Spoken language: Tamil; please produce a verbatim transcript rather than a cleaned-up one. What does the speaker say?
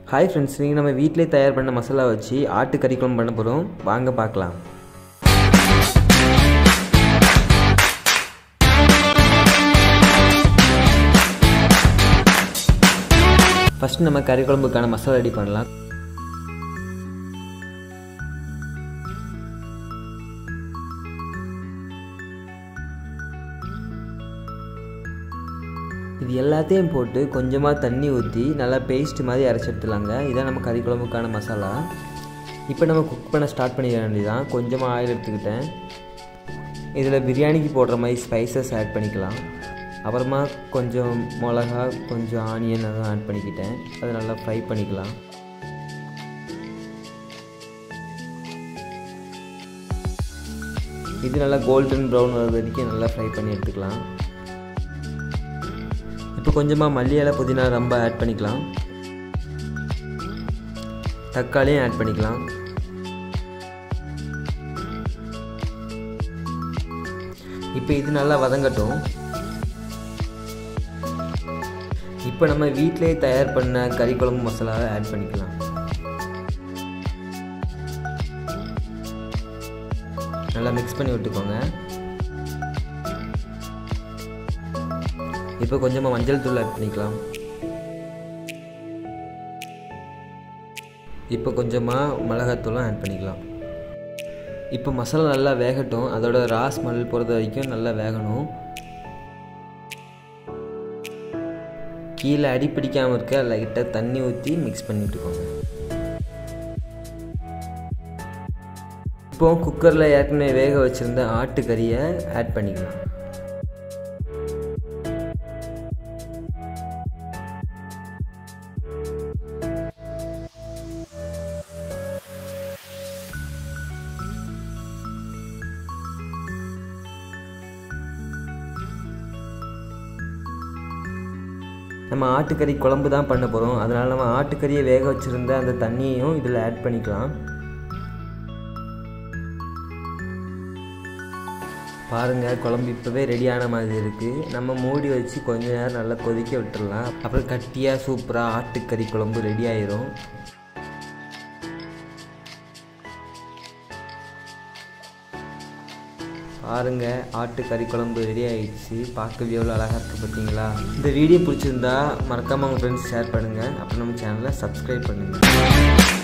हाय फ्रेंड्स, நீங்க நம்ம வீட்லயே தயார் பண்ண மசாலா வச்சு ஆட்டு கறி குழம்பு பண்ண போறோம். வாங்க பார்க்கலாம். ஃபர்ஸ்ட் நம்ம கறி குழம்புக்கான மசாலா ரெடி பண்ணலாம். இது எல்லாத்தையும் போட்டு கொஞ்சமாக தண்ணி ஊற்றி நல்லா பேஸ்ட் மாதிரி அரைச்சி எடுத்துலாங்க. இதான் நம்ம கறி குழம்புக்கான மசாலா. இப்போ நம்ம குக் பண்ண ஸ்டார்ட் பண்ணிக்க வேண்டியதான். கொஞ்சமாக ஆயில் எடுத்துக்கிட்டேன். இதில் பிரியாணிக்கு போடுற மாதிரி ஸ்பைசஸ் ஆட் பண்ணிக்கலாம். அப்புறமா கொஞ்சம் மிளகா, கொஞ்சம் ஆனியன் அதெல்லாம் ஆட் பண்ணிக்கிட்டேன். அதை நல்லா ஃப்ரை பண்ணிக்கலாம். இது நல்லா கோல்டன் ப்ரௌன் வர வரைக்கும் நல்லா ஃப்ரை பண்ணி எடுத்துக்கலாம். இப்போ கொஞ்சமாக மல்லி இலை, புதினா ரொம்ப ஆட் பண்ணிக்கலாம். தக்காளியும் ஆட் பண்ணிக்கலாம். இப்போ இது நல்லா வதங்கட்டும். இப்போ நம்ம வீட்டிலே தயார் பண்ண கறி குழம்பு மசாலாவை ஆட் பண்ணிக்கலாம். நல்லா மிக்ஸ் பண்ணி விட்டுக்கோங்க. இப்போ கொஞ்சமாக மஞ்சள் தூள் ஆட் பண்ணிக்கலாம். இப்போ கொஞ்சமாக மிளகாத்தூளும் ஆட் பண்ணிக்கலாம். இப்போ மசாலா நல்லா வேகட்டும். அதோட ரா ஸ்மெல் போகிறது வரைக்கும் நல்லா வேகணும். கீழே அடி பிடிக்காமல் இருக்க லைட்டாக தண்ணி ஊற்றி மிக்ஸ் பண்ணிட்டுக்கோங்க. இப்போ குக்கரில் ஏற்கனவே வேக வச்சுருந்த ஆட்டுக்கறியை ஆட் பண்ணிக்கலாம். நம்ம ஆட்டுக்கறி குழம்பு தான் பண்ண போகிறோம். அதனால் நம்ம ஆட்டுக்கறியை வேக வச்சுருந்த அந்த தண்ணியையும் இதில் ஆட் பண்ணிக்கலாம். பாருங்கள், குழம்பு இப்போவே ரெடியான மாதிரி இருக்குது. நம்ம மூடி வச்சு கொஞ்ச நேரம் நல்லா கொதிக்க விட்டுடலாம். அப்புறம் கட்டியாக சூப்பராக ஆட்டுக்கறி குழம்பு ரெடி ஆயிரும். பாருங்க, ஆட்டுக்கறி குழம்பு ரெடி ஆகிடுச்சு. பார்க்கவே எவ்வளோ அழகாக இருக்குது பார்த்தீங்களா? இந்த வீடியோ பிடிச்சிருந்தா மறக்காமல் உங்கள் ஃப்ரெண்ட்ஸ் ஷேர் பண்ணுங்கள். அப்புறம் நம்ம சேனலை சப்ஸ்கிரைப் பண்ணுங்கள்.